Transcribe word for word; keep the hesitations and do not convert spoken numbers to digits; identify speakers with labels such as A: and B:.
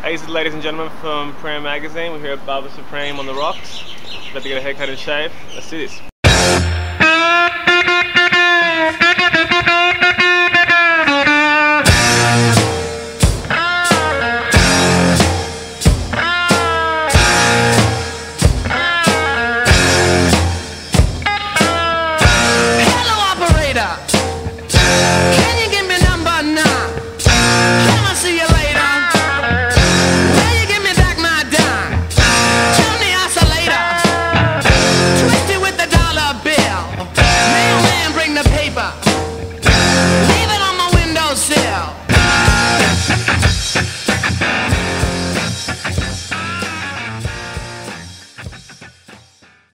A: Hey, this is ladies and gentlemen from Primo magazine. We're here at Barber Supreme on the rocks. About to get a haircut and shave. Let's do this.